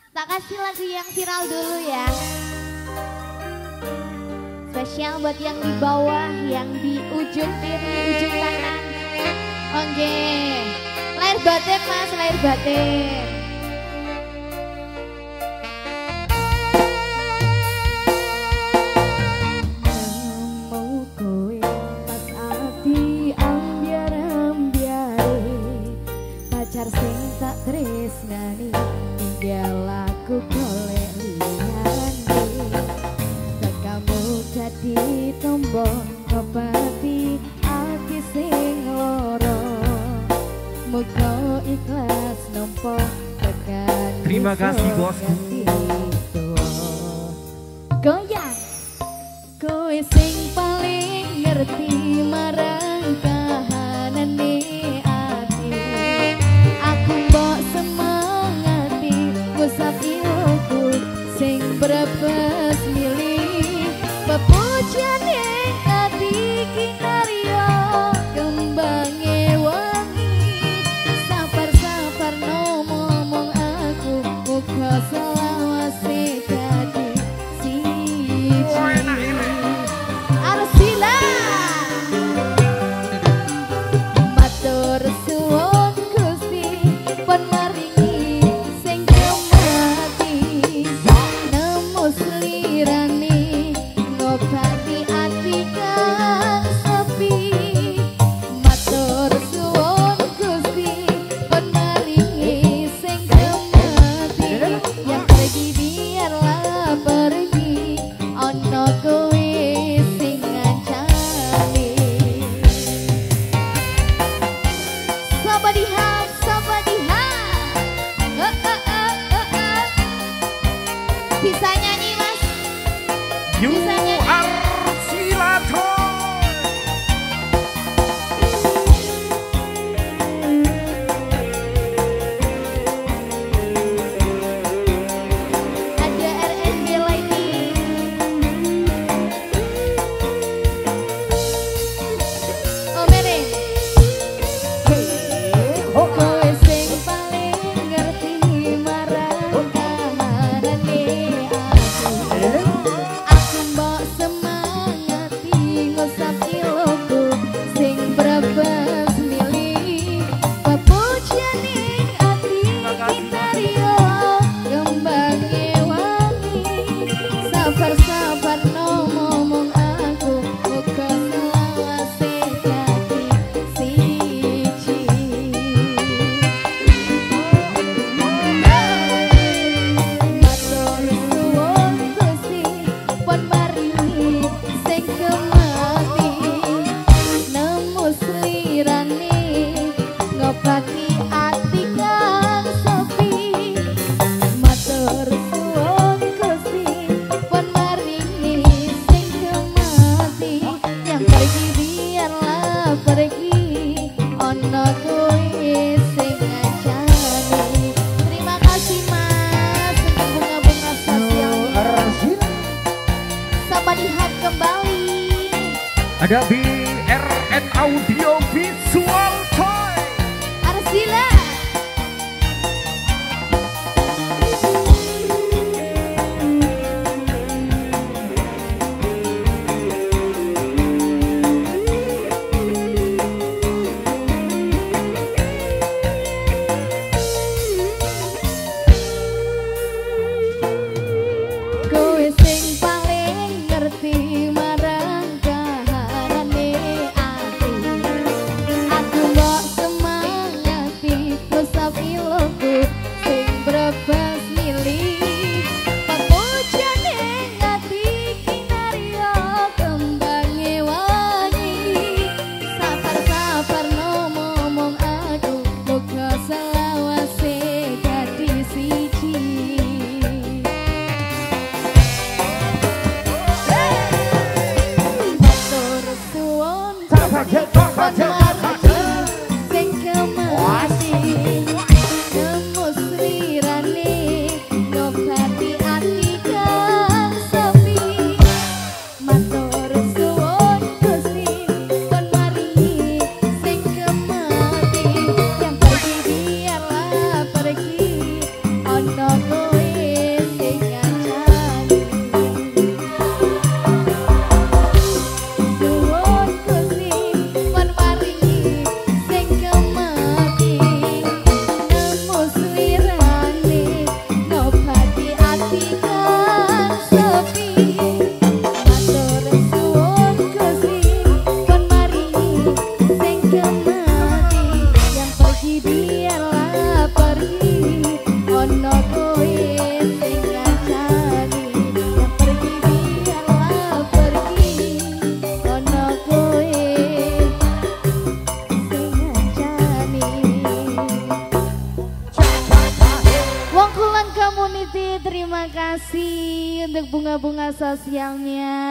Tak kasih lagu yang viral dulu ya. Spesial buat yang di bawah, yang di ujung kiri, ujung kanan. Oke, lahir batin mas, lahir batin. Pacar sing tak tresnani tinggal aku golek liyane. Kamu jadi tombol ngobati ati sing loro. Muga ikhlas nampa tekan. Terima kasih bosku. Goyang kowe sing paling ngerti marang kahanane. Sing brebes milih pepujian yang ati kinaryo kembange wangi. Sabar-sabar no ngomong aku muga selawase dadi siji. Arsila matur suwun Gusti pun maringi sing selirani ngobati ati kang sepi. Matur suwun Gusti pun maringi sing kemati. Yang pergi biarlah pergi, ono kowe sing ngancani. Sabadiha, sabadiha, bisa nyanyi mas? You Bisa nyanyi? are Silato. Ada RSG lagi. Oh mere. Kowe sing paling ngerti marang kahanane aku. Aku mbok semangati ngosap iloku sing brebes milih pepujian ning ati kinaryo kembange wangi. Sabar-sabar no ngomong aku muga selawase dadi siji. Matur suwun Gusti pun maringi sing kemati. Nemu slirane ngobati ati kang sepi. Matur suwun Gusti pun maringi sing kemati. Yang pergi biarlah pergi, ono kowe sing ngancani. Terima kasih mas untuk bunga-bunga spesial. Sampai lihat kembali. Ada BRN Audio Visual Toy. Arsila. Kowe sing paling ngerti marang kahanane ati. bunga-bunga sosialnya.